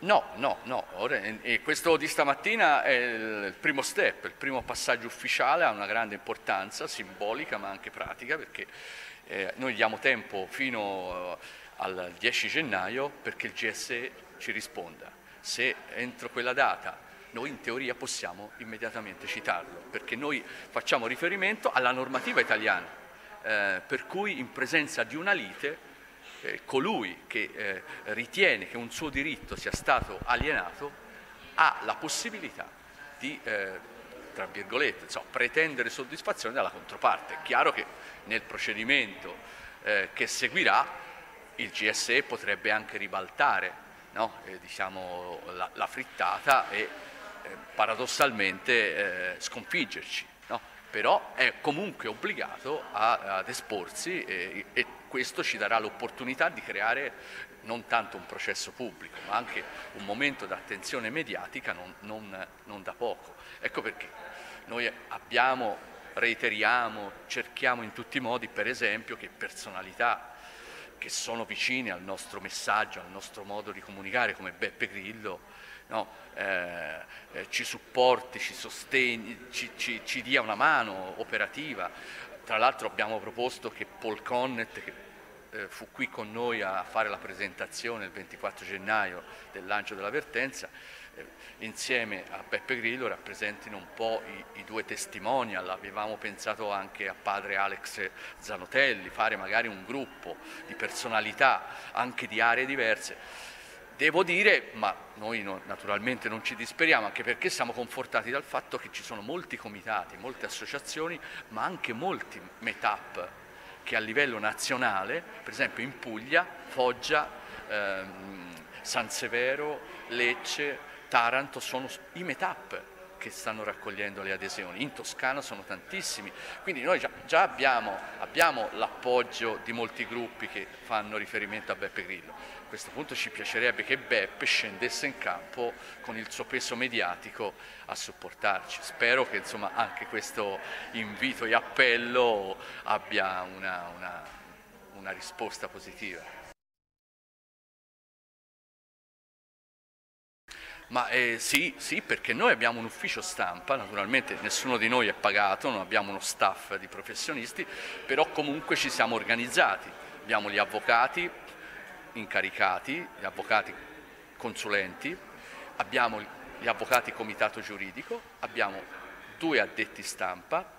No, no, no, e questo di stamattina è il primo step, il primo passaggio ufficiale, ha una grande importanza simbolica ma anche pratica, perché noi diamo tempo fino al 10 gennaio perché il GSE ci risponda. Se entro quella data noi in teoria possiamo immediatamente citarlo, perché noi facciamo riferimento alla normativa italiana, per cui in presenza di una lite colui che ritiene che un suo diritto sia stato alienato ha la possibilità di, tra virgolette, pretendere soddisfazione dalla controparte. È chiaro che nel procedimento che seguirà il GSE potrebbe anche ribaltare, no? Diciamo, la frittata e paradossalmente sconfiggerci. No? Però è comunque obbligato ad esporsi e questo ci darà l'opportunità di creare non tanto un processo pubblico, ma anche un momento d'attenzione mediatica non da poco. Ecco perché noi reiteriamo, cerchiamo in tutti i modi, per esempio, che personalità che sono vicine al nostro messaggio, al nostro modo di comunicare, come Beppe Grillo, no? Ci supporti, ci sostegni, ci dia una mano operativa. Tra l'altro abbiamo proposto che Paul Connet, che fu qui con noi a fare la presentazione il 24 gennaio del lancio dell'avvertenza, insieme a Beppe Grillo rappresentino un po' i due testimonial. Avevamo pensato anche a padre Alex Zanotelli, fare magari un gruppo di personalità anche di aree diverse. Devo dire, ma noi naturalmente non ci disperiamo, anche perché siamo confortati dal fatto che ci sono molti comitati, molte associazioni, ma anche molti meetup che a livello nazionale, per esempio in Puglia, Foggia, San Severo, Lecce, Taranto, sono i meetup che stanno raccogliendo le adesioni. In Toscana sono tantissimi, quindi noi già abbiamo l'appoggio di molti gruppi che fanno riferimento a Beppe Grillo. A questo punto ci piacerebbe che Beppe scendesse in campo con il suo peso mediatico a supportarci. Spero che insomma anche questo invito e appello abbia una risposta positiva. Ma sì, perché noi abbiamo un ufficio stampa, naturalmente nessuno di noi è pagato, non abbiamo uno staff di professionisti, però comunque ci siamo organizzati. Abbiamo gli avvocati incaricati, gli avvocati consulenti, abbiamo gli avvocati comitato giuridico, abbiamo 2 addetti stampa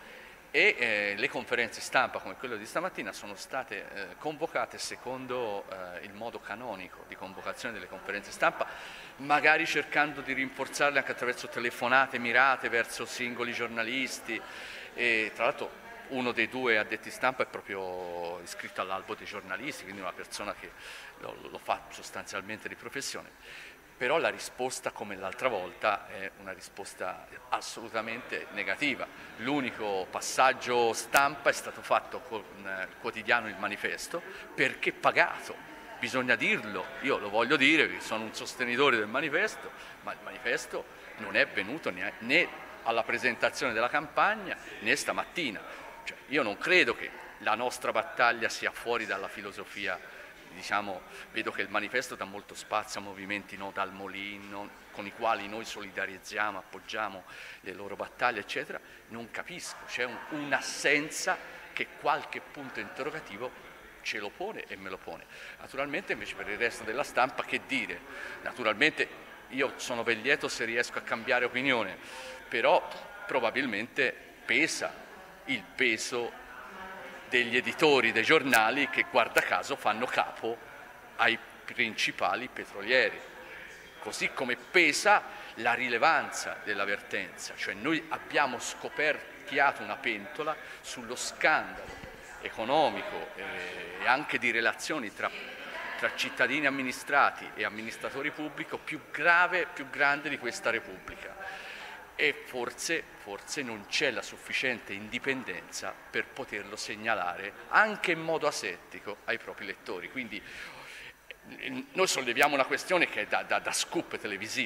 e le conferenze stampa come quella di stamattina sono state convocate secondo il modo canonico di convocazione delle conferenze stampa, magari cercando di rinforzarle anche attraverso telefonate mirate verso singoli giornalisti. E tra l'altro uno dei 2 addetti stampa è proprio iscritto all'albo dei giornalisti, quindi una persona che lo fa sostanzialmente di professione. Però la risposta, come l'altra volta, è una risposta assolutamente negativa. L'unico passaggio stampa è stato fatto con il quotidiano Il Manifesto, perché pagato. Bisogna dirlo, io lo voglio dire, perché sono un sostenitore del Manifesto, ma il Manifesto non è venuto né alla presentazione della campagna né stamattina. Cioè, io non credo che la nostra battaglia sia fuori dalla filosofia. Diciamo, vedo che il Manifesto dà molto spazio a movimenti no dal Molino, con i quali noi solidarizziamo, appoggiamo le loro battaglie, eccetera. Non capisco, c'è un'assenza che qualche punto interrogativo ce lo pone e me lo pone. Naturalmente invece per il resto della stampa che dire? Naturalmente io sono ben lieto se riesco a cambiare opinione, però probabilmente pesa il peso degli editori dei giornali che guarda caso fanno capo ai principali petrolieri, così come pesa la rilevanza dell'avvertenza, cioè noi abbiamo scoperchiato una pentola sullo scandalo economico e anche di relazioni tra cittadini amministrati e amministratori pubblici più grande di questa Repubblica. E forse non c'è la sufficiente indipendenza per poterlo segnalare anche in modo asettico ai propri lettori. Quindi noi solleviamo una questione che è da scoop televisivo,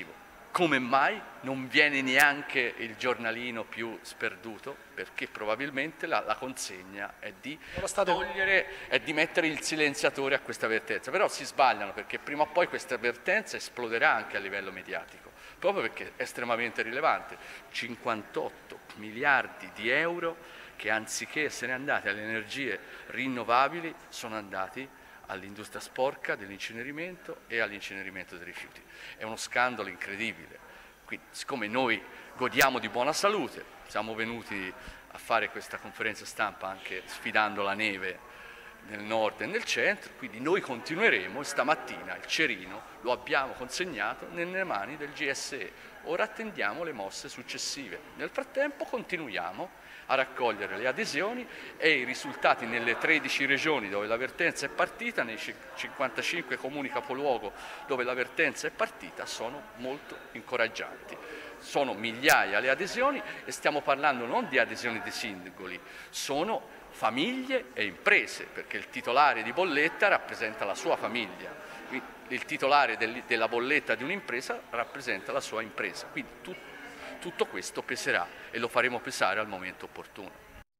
Come mai non viene neanche il giornalino più sperduto? Perché probabilmente la consegna è di togliere, è di mettere il silenziatore a questa avvertenza. Però si sbagliano, perché prima o poi questa avvertenza esploderà anche a livello mediatico, proprio perché è estremamente rilevante. 58 miliardi di euro che, anziché essere andati alle energie rinnovabili, sono andati all'industria sporca dell'incenerimento e all'incenerimento dei rifiuti. È uno scandalo incredibile. Quindi, siccome noi godiamo di buona salute, siamo venuti a fare questa conferenza stampa anche sfidando la neve nel nord e nel centro, quindi noi continueremo. Stamattina il cerino lo abbiamo consegnato nelle mani del GSE, ora attendiamo le mosse successive. Nel frattempo continuiamo a raccogliere le adesioni e i risultati nelle 13 regioni dove l'avvertenza è partita, nei 55 comuni capoluogo dove l'avvertenza è partita, sono molto incoraggianti. Sono migliaia le adesioni e stiamo parlando non di adesioni di singoli, sono famiglie e imprese, perché il titolare di bolletta rappresenta la sua famiglia, il titolare della bolletta di un'impresa rappresenta la sua impresa, quindi tutto questo peserà e lo faremo pesare al momento opportuno.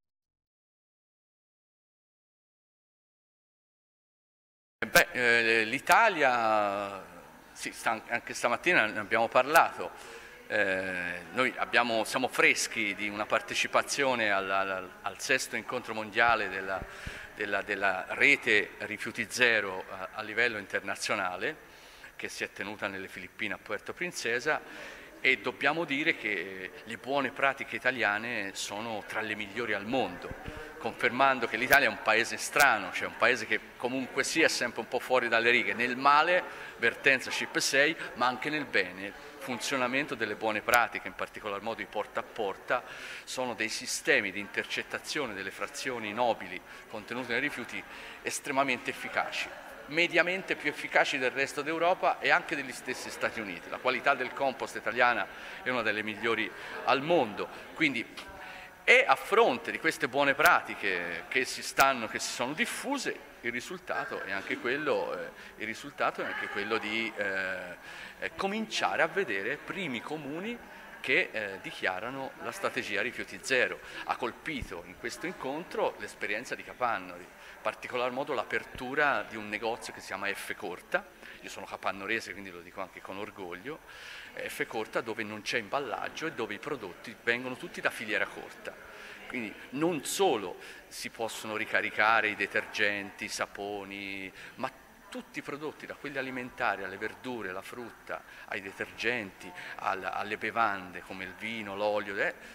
L'Italia, sì, anche stamattina ne abbiamo parlato, noi siamo freschi di una partecipazione al sesto incontro mondiale della rete rifiuti zero a livello internazionale, che si è tenuta nelle Filippine a Puerto Princesa, e dobbiamo dire che le buone pratiche italiane sono tra le migliori al mondo, confermando che l'Italia è un paese strano, cioè un paese che comunque sia è sempre un po' fuori dalle righe, nel male, vertenza CIP6, ma anche nel bene, funzionamento delle buone pratiche, in particolar modo i porta a porta, sono dei sistemi di intercettazione delle frazioni nobili contenute nei rifiuti estremamente efficaci, mediamente più efficaci del resto d'Europa e anche degli stessi Stati Uniti. La qualità del compost italiana è una delle migliori al mondo, quindi, e a fronte di queste buone pratiche che si sono diffuse, il risultato è anche quello di cominciare a vedere primi comuni che dichiarano la strategia rifiuti zero. Ha colpito in questo incontro l'esperienza di Capannori, in particolar modo l'apertura di un negozio che si chiama F Corta. Io sono capannorese, quindi lo dico anche con orgoglio. F Corta, dove non c'è imballaggio e dove i prodotti vengono tutti da filiera corta. Quindi non solo si possono ricaricare i detergenti, i saponi, ma tutti i prodotti, da quelli alimentari alle verdure, alla frutta, ai detergenti, alle bevande come il vino, l'olio,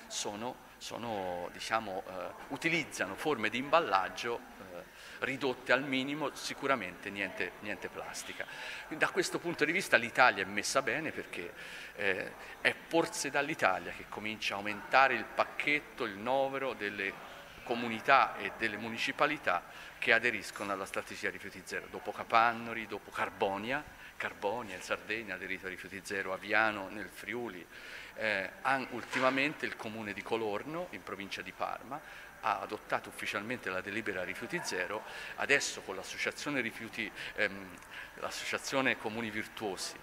utilizzano forme di imballaggio ridotte al minimo, sicuramente niente plastica. Da questo punto di vista l'Italia è messa bene, perché è forse dall'Italia che comincia a aumentare il pacchetto, il novero delle comunità e delle municipalità che aderiscono alla strategia rifiuti zero, dopo Capannori, dopo Carbonia in Sardegna ha aderito a rifiuti zero, Aviano nel Friuli, ultimamente il comune di Colorno in provincia di Parma ha adottato ufficialmente la delibera rifiuti zero. Adesso con l'associazione Comuni Virtuosi,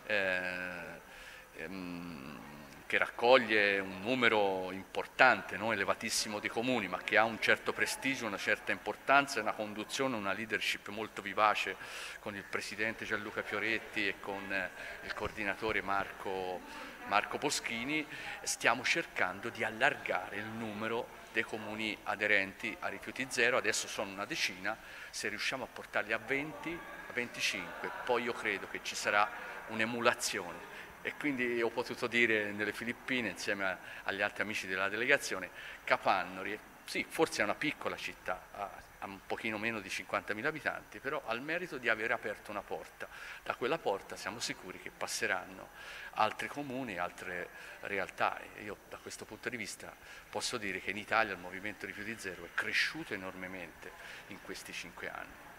che raccoglie un numero importante, non elevatissimo di comuni, ma che ha un certo prestigio, una certa importanza, una conduzione, una leadership molto vivace con il presidente Gianluca Fioretti e con il coordinatore Marco Poschini. Stiamo cercando di allargare il numero dei comuni aderenti a rifiuti zero, adesso sono una decina, se riusciamo a portarli a 20, a 25, poi io credo che ci sarà un'emulazione. E quindi ho potuto dire nelle Filippine, insieme agli altri amici della delegazione, Capannori, sì, forse è una piccola città, ha un pochino meno di 50.000 abitanti, però ha il merito di aver aperto una porta. Da quella porta siamo sicuri che passeranno altri comuni, altre realtà. E io da questo punto di vista posso dire che in Italia il movimento rifiuti zero è cresciuto enormemente in questi 5 anni.